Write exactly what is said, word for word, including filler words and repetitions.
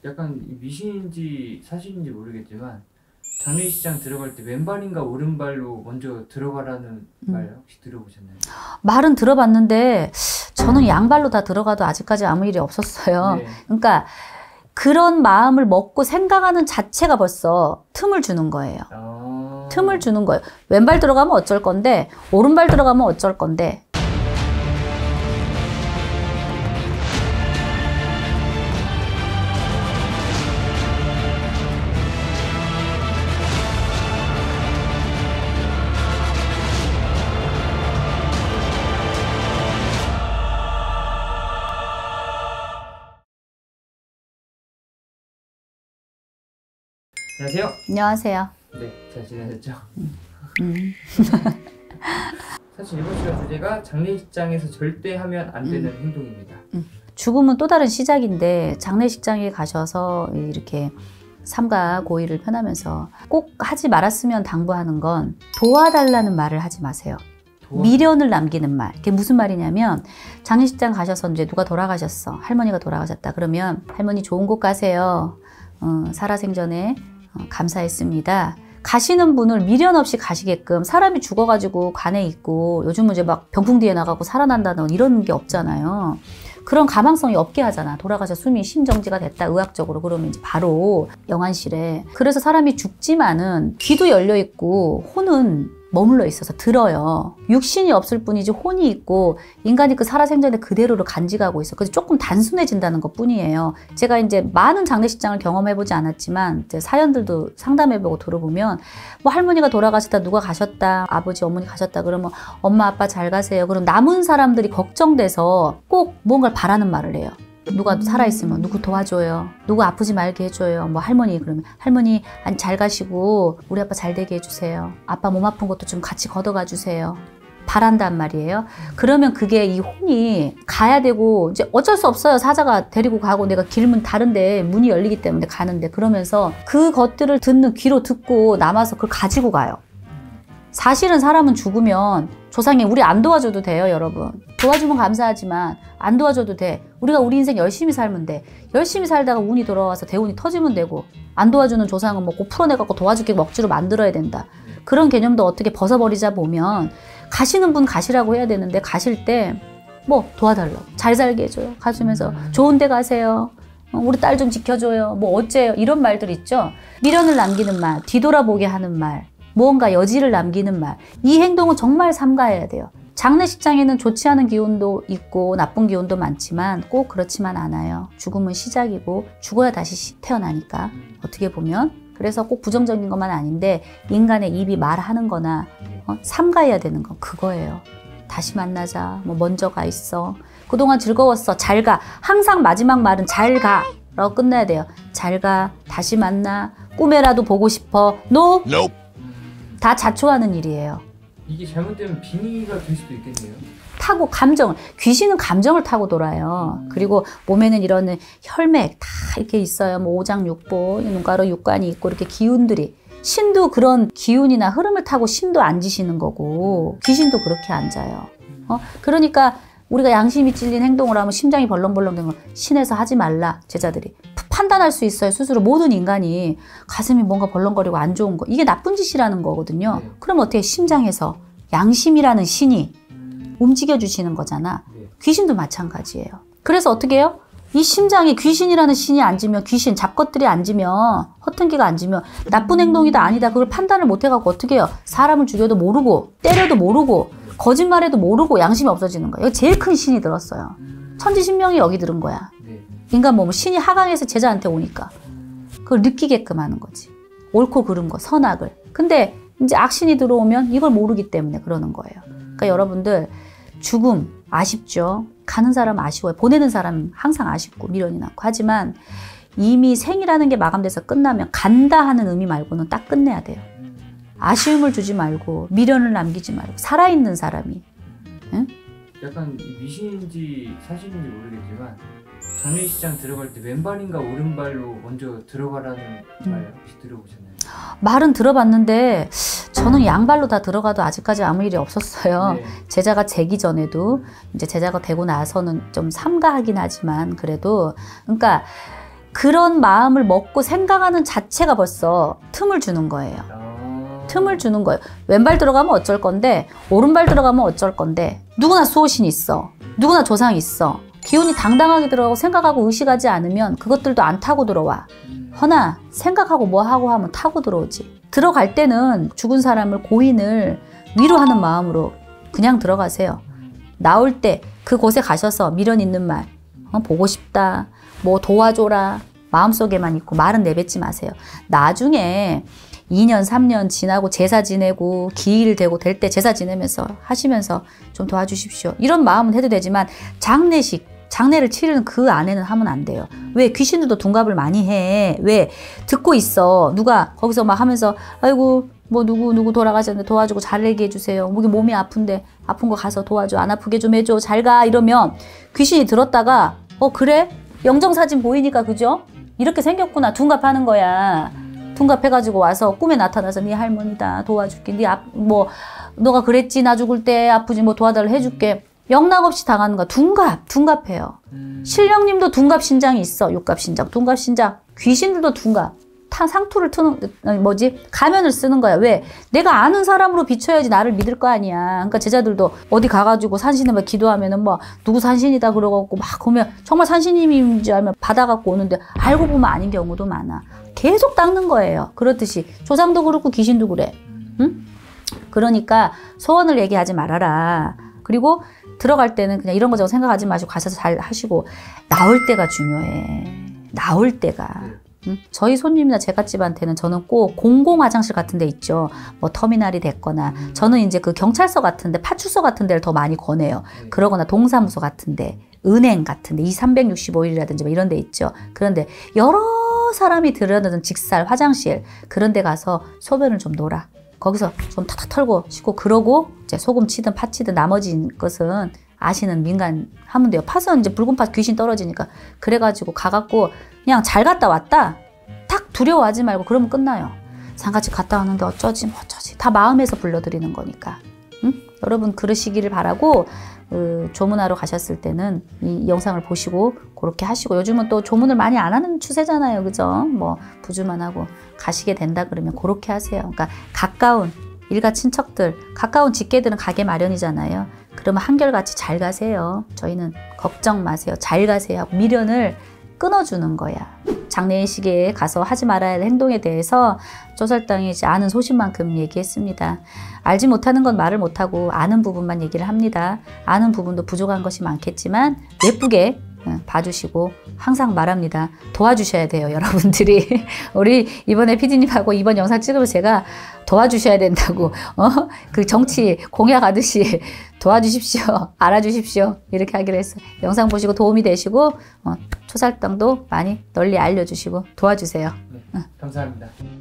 약간 미신인지 사실인지 모르겠지만 장례식장 들어갈 때 왼발인가 오른발로 먼저 들어가라는 음. 말 혹시 들어보셨나요? 말은 들어봤는데 저는 양발로 다 들어가도 아직까지 아무 일이 없었어요. 네. 그러니까 그런 마음을 먹고 생각하는 자체가 벌써 틈을 주는 거예요. 아. 틈을 주는 거예요. 왼발 들어가면 어쩔 건데 오른발 들어가면 어쩔 건데. 안녕하세요. 안녕하세요. 네, 잘 지내셨죠? 음. 음. 사실 이번 시간 주제가 장례식장에서 절대 하면 안 되는 음. 행동입니다. 음. 죽음은 또 다른 시작인데 장례식장에 가셔서 이렇게 삼가 고의를 표하면서 꼭 하지 말았으면 당부하는 건 도와달라는 말을 하지 마세요. 도와... 미련을 남기는 말. 그게 무슨 말이냐면 장례식장 가셔서 이제 누가 돌아가셨어. 할머니가 돌아가셨다. 그러면 할머니 좋은 곳 가세요. 어, 살아생전에 감사했습니다. 가시는 분을 미련 없이 가시게끔 사람이 죽어가지고 관에 있고 요즘은 이제 막 병풍 뒤에 나가고 살아난다는 이런 게 없잖아요. 그런 가망성이 없게 하잖아. 돌아가서 숨이 심정지가 됐다 의학적으로 그러면 이제 바로 영안실에. 그래서 사람이 죽지만은 귀도 열려 있고 혼은 머물러 있어서 들어요. 육신이 없을 뿐이지 혼이 있고 인간이 그 살아생전에 그대로를 간직하고 있어. 그래서 조금 단순해진다는 것 뿐이에요. 제가 이제 많은 장례식장을 경험해보지 않았지만 이제 사연들도 상담해보고 들어보면 뭐 할머니가 돌아가셨다 누가 가셨다 아버지 어머니 가셨다 그러면 엄마 아빠 잘 가세요. 그럼 남은 사람들이 걱정돼서 꼭 뭔가를 바라는 말을 해요. 누가 살아있으면 누구 도와줘요. 누구 아프지 말게 해줘요. 뭐 할머니 그러면 할머니 잘 가시고 우리 아빠 잘 되게 해주세요. 아빠 몸 아픈 것도 좀 같이 걷어가 주세요. 바란단 말이에요. 그러면 그게 이 혼이 가야 되고 이제 어쩔 수 없어요. 사자가 데리고 가고 내가 길문 다른데 문이 열리기 때문에 가는데 그러면서 그 것들을 듣는 귀로 듣고 남아서 그걸 가지고 가요. 사실은 사람은 죽으면 조상이 우리 안 도와줘도 돼요, 여러분. 도와주면 감사하지만 안 도와줘도 돼. 우리가 우리 인생 열심히 살면 돼. 열심히 살다가 운이 돌아와서 대운이 터지면 되고 안 도와주는 조상은 뭐 꼭 풀어내갖고 도와줄게 억지로 만들어야 된다. 그런 개념도 어떻게 벗어버리자 보면 가시는 분 가시라고 해야 되는데 가실 때 뭐 도와달라고. 잘 살게 해줘요. 가시면서 좋은 데 가세요. 우리 딸 좀 지켜줘요. 뭐 어째요. 이런 말들 있죠. 미련을 남기는 말, 뒤돌아보게 하는 말. 무언가 여지를 남기는 말. 이 행동은 정말 삼가해야 돼요. 장례식장에는 좋지 않은 기운도 있고 나쁜 기운도 많지만 꼭 그렇지만 않아요. 죽음은 시작이고 죽어야 다시 태어나니까 어떻게 보면. 그래서 꼭 부정적인 것만 아닌데 인간의 입이 말하는 거나 어? 삼가해야 되는 건 그거예요. 다시 만나자. 뭐 먼저 가 있어. 그동안 즐거웠어. 잘 가. 항상 마지막 말은 잘 가 라고 끝내야 돼요. 잘 가. 다시 만나. 꿈에라도 보고 싶어. No. Nope. 다 자초하는 일이에요. 이게 잘못되면 빙의가 될 수도 있겠네요. 타고 감정을, 귀신은 감정을 타고 돌아요. 음. 그리고 몸에는 이런 혈맥 다 이렇게 있어요. 뭐 오장육부, 눈가로 육관이 있고 이렇게 기운들이. 신도 그런 기운이나 흐름을 타고 신도 앉으시는 거고 귀신도 그렇게 앉아요. 어? 그러니까 우리가 양심이 찔린 행동을 하면 심장이 벌렁벌렁 되는 거 신에서 하지 말라 제자들이. 판단할 수 있어요. 스스로 모든 인간이 가슴이 뭔가 벌렁거리고 안 좋은 거. 이게 나쁜 짓이라는 거거든요. 네. 그럼 어떻게 심장에서 양심이라는 신이 움직여주시는 거잖아. 네. 귀신도 마찬가지예요. 그래서 어떻게 해요? 이 심장에 귀신이라는 신이 앉으면 귀신, 잡것들이 앉으면 허튼기가 앉으면 나쁜 행동이다 아니다 그걸 판단을 못 해갖고 어떻게 해요? 사람을 죽여도 모르고 때려도 모르고 거짓말해도 모르고 양심이 없어지는 거예요. 이거 제일 큰 신이 들었어요. 천지신명이 여기 들은 거야. 인간 몸은 신이 하강해서 제자한테 오니까 그걸 느끼게끔 하는 거지. 옳고 그른 거, 선악을. 근데 이제 악신이 들어오면 이걸 모르기 때문에 그러는 거예요. 그러니까 여러분들 죽음 아쉽죠. 가는 사람 아쉬워요. 보내는 사람 항상 아쉽고 미련이 남고. 하지만 이미 생이라는 게 마감돼서 끝나면 간다 하는 의미 말고는 딱 끝내야 돼요. 아쉬움을 주지 말고 미련을 남기지 말고 살아있는 사람이. 응? 약간 미신인지 사실인지 모르겠지만 장례식장 들어갈 때 왼발인가 오른발로 먼저 들어가라는 음. 말 혹시 들어보셨나요? 말은 들어봤는데 저는 양발로 다 들어가도 아직까지 아무 일이 없었어요. 네. 제자가 되기 전에도 이제 제자가 되고 나서는 좀 삼가하긴 하지만 그래도 그러니까 그런 마음을 먹고 생각하는 자체가 벌써 틈을 주는 거예요. 아... 틈을 주는 거예요. 왼발 들어가면 어쩔 건데 오른발 들어가면 어쩔 건데 누구나 수호신이 있어. 누구나 조상이 있어. 기운이 당당하게 들어가고 생각하고 의식하지 않으면 그것들도 안 타고 들어와. 허나 생각하고 뭐하고 하면 타고 들어오지. 들어갈 때는 죽은 사람을 고인을 위로하는 마음으로 그냥 들어가세요. 나올 때 그곳에 가셔서 미련 있는 말 어, 보고 싶다 뭐 도와줘라 마음속에만 있고 말은 내뱉지 마세요. 나중에 이 년 삼 년 지나고 제사 지내고 기일 되고 될 때 제사 지내면서 하시면서 좀 도와주십시오. 이런 마음은 해도 되지만 장례식 장례를 치르는 그 안에는 하면 안 돼요. 왜? 귀신들도 둔갑을 많이 해. 왜? 듣고 있어. 누가 거기서 막 하면서 아이고 뭐 누구 누구 돌아가셨는데 도와주고 잘 얘기해 해주세요. 목이 몸이 아픈데 아픈 거 가서 도와줘. 안 아프게 좀 해줘. 잘 가. 이러면 귀신이 들었다가 어 그래? 영정사진 보이니까 그죠? 이렇게 생겼구나. 둔갑하는 거야. 둔갑해가지고 와서 꿈에 나타나서 네 할머니다 도와줄게. 네 아, 뭐 너가 그랬지 나 죽을 때 아프지 뭐 도와달라 해줄게. 영락없이 당하는 거야. 둔갑, 둔갑해요. 음. 신령님도 둔갑 신장이 있어. 육갑 신장, 둔갑 신장. 귀신들도 둔갑. 타, 상투를 트는, 뭐지? 가면을 쓰는 거야. 왜? 내가 아는 사람으로 비춰야지 나를 믿을 거 아니야. 그러니까 제자들도 어디 가가지고 산신에 막 기도하면은 뭐, 누구 산신이다 그러고 막 보면 정말 산신님인지 알면 받아갖고 오는데 알고 보면 아닌 경우도 많아. 계속 닦는 거예요. 그렇듯이. 조상도 그렇고 귀신도 그래. 응? 그러니까 소원을 얘기하지 말아라. 그리고 들어갈 때는 그냥 이런 거 저거 생각하지 마시고 가셔서 잘 하시고 나올 때가 중요해. 나올 때가. 응? 저희 손님이나 제갓집한테는 저는 꼭 공공 화장실 같은 데 있죠. 뭐 터미널이 됐거나 저는 이제 그 경찰서 같은 데 파출소 같은 데를 더 많이 권해요. 그러거나 동사무소 같은 데 은행 같은 데 이삼백육십오 일이라든지 뭐 이런 데 있죠. 그런데 여러 사람이 들어가는 직살 화장실 그런 데 가서 소변을 좀 놓으라. 거기서 좀 탁탁 털고 씻고 그러고 이제 소금 치든 파 치든 나머지 것은 아시는 민간 하면 돼요. 파서 이제 붉은 파 귀신 떨어지니까 그래가지고 가갖고 그냥 잘 갔다 왔다 탁 두려워하지 말고 그러면 끝나요. 상가집 갔다 왔는데 어쩌지 뭐 어쩌지 다 마음에서 불러드리는 거니까. 응? 여러분 그러시기를 바라고 그 조문하러 가셨을 때는 이 영상을 보시고 그렇게 하시고 요즘은 또 조문을 많이 안 하는 추세잖아요. 그죠? 뭐 부주만 하고 가시게 된다 그러면 그렇게 하세요. 그러니까 가까운 일가 친척들 가까운 직계들은 가게 마련이잖아요. 그러면 한결같이 잘 가세요. 저희는 걱정 마세요. 잘 가세요. 미련을 끊어주는 거야. 장례식에 가서 하지 말아야 할 행동에 대해서 조살당이 이제 아는 소신만큼 얘기했습니다. 알지 못하는 건 말을 못하고 아는 부분만 얘기를 합니다. 아는 부분도 부족한 것이 많겠지만 예쁘게 봐주시고 항상 말합니다. 도와주셔야 돼요, 여러분들이. 우리 이번에 피디님하고 이번 영상 찍으면서 제가 도와주셔야 된다고 어? 그 정치 공약하듯이 도와주십시오. 알아주십시오. 이렇게 하기로 했어요. 영상 보시고 도움이 되시고 어, 초살당도 많이 널리 알려주시고 도와주세요. 네, 감사합니다.